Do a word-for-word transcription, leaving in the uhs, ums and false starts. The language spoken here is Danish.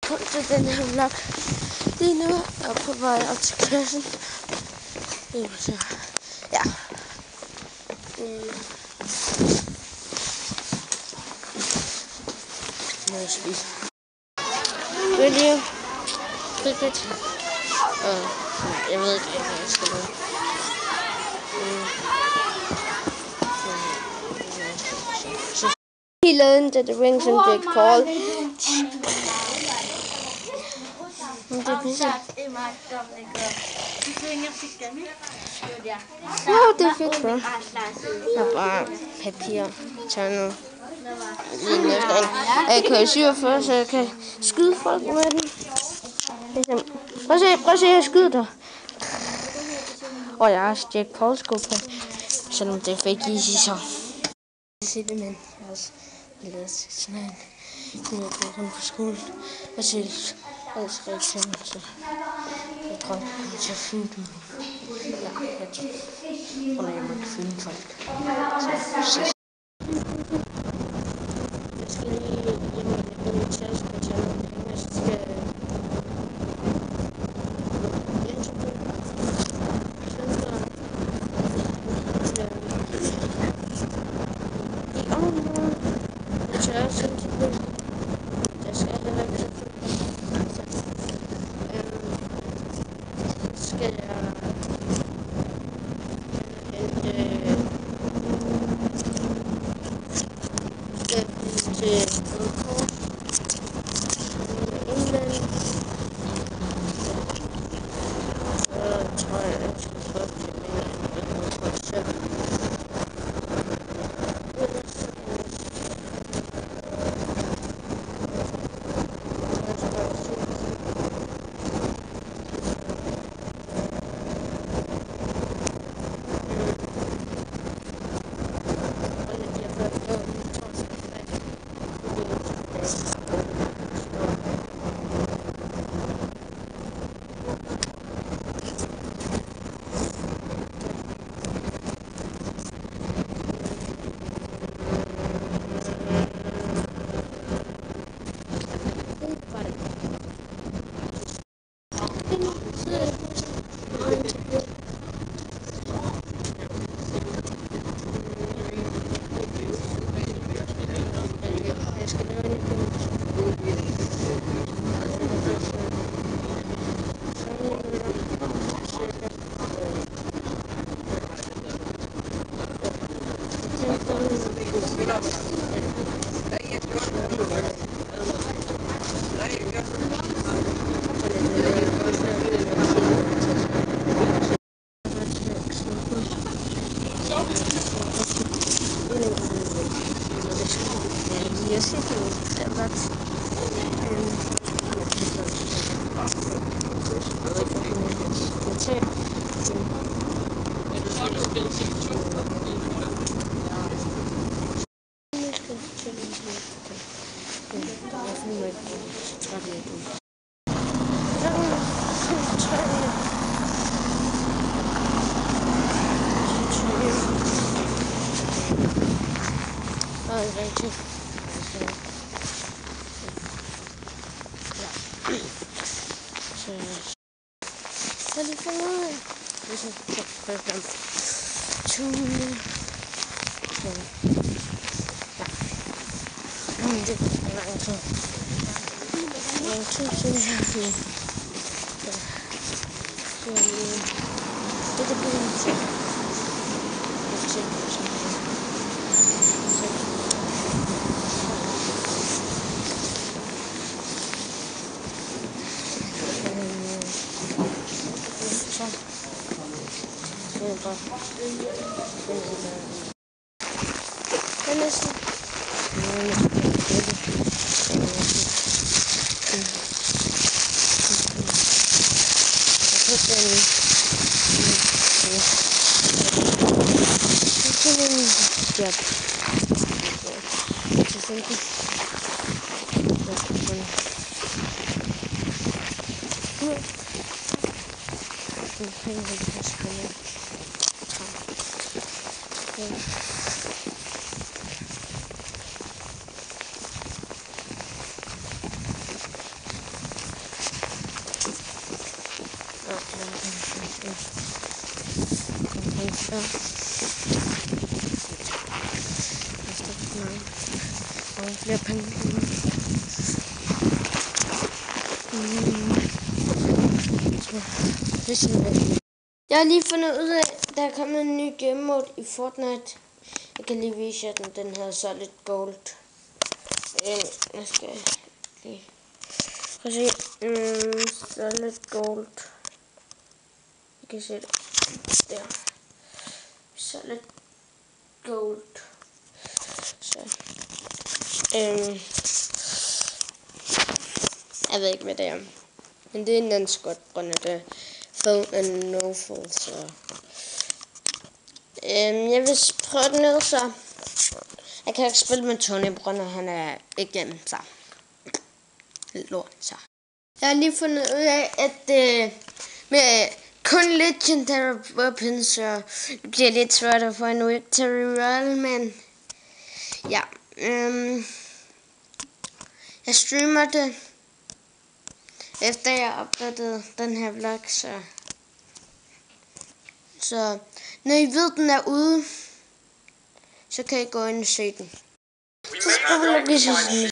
på til den her vlog. Lige nu er jeg på vej op til klassen. Ja. Mm. Nu jeg spise. Video. Cricket. Og nej, jeg ved ikke, hvad jeg skal gøre. He learned that the rings and they call. Åh, det er fedt, bro. Der er bare papir, tørnet. Jeg kan syvogfyrre, så jeg kan skyde folk med den. Prøv at se, prøv at se, jeg skyder dig. Og jeg har Jack Paul sko på, selvom det er fake easy, så. Jeg kan se det, men jeg har også lavet sådan en. Nu er jeg gået rundt på skolen og set alles reaktioner, så jeg tror, jeg kommer til at filme dem. Ja, jeg tror, at jeg må ikke filme folk. Så ses. Jeg skal lige hjem og min taske og tage nogle penge, og så skal jeg Jeg siger det, det er ret. Rigtig. Så så det for mig. Det er så først om to minutter. Så ja. Men det er lang tid. Lang tid til det her. Så så det er det bedre til. Det er til. Den er så. Ja. Og flere penge. Jeg har lige fundet ud af, at der er kommet en ny game mode i Fortnite. Jeg kan lige vise jer den. Den hedder Solid Gold. Jeg skal lige prøv at se. Mm, Solid Gold. Jeg kan se det der. Solid Gold. Så. Øhm. Jeg ved ikke, hvad det er. Men det er en anden skot, grund af det. Full and no full, så. Øhm, jeg vil prøve den ned, så. Jeg kan ikke spille med Tony Brønner, han er igennem, så. Lidt lort, så. Jeg har lige fundet ud af, at øh, med kun legendary weapons, så det bliver lidt svært at få en victory royale, men ja. Øhm, jeg streamer det, efter jeg opdaterede den her vlog, så. Så når I ved, den er ude, så kan I gå ind og se den. Så skal vi